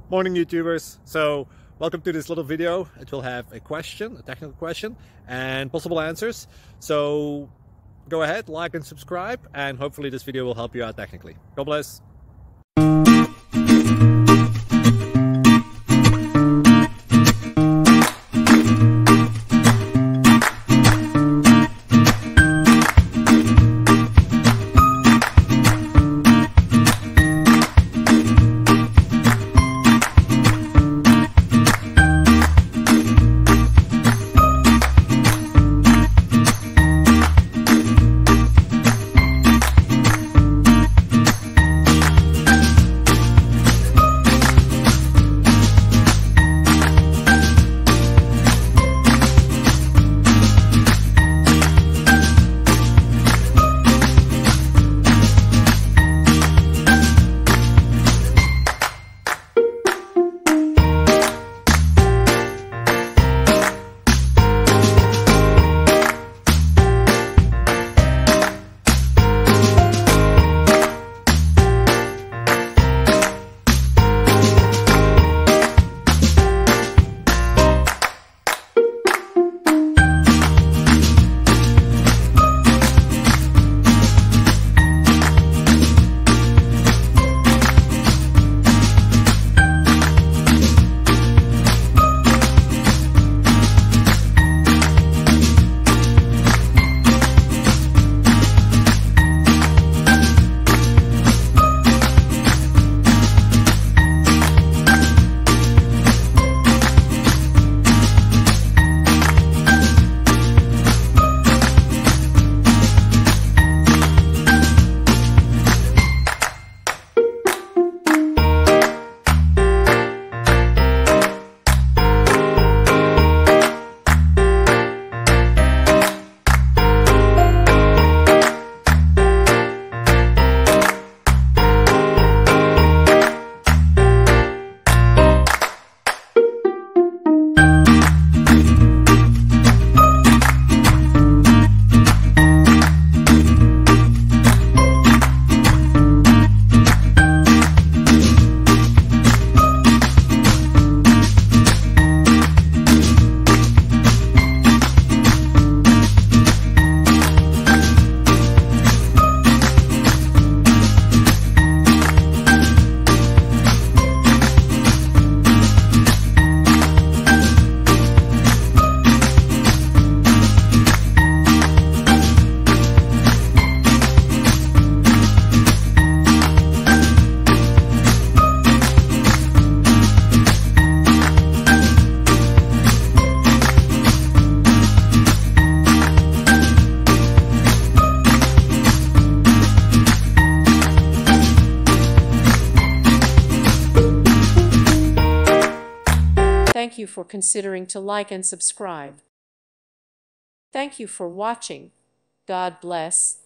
Morning YouTubers. So welcome to this little video. It will have a question, a technical question, and possible answers. So go ahead, like and subscribe, and hopefully this video will help you out technically. God bless. Thank you for considering to like and subscribe. Thank you for watching. God bless.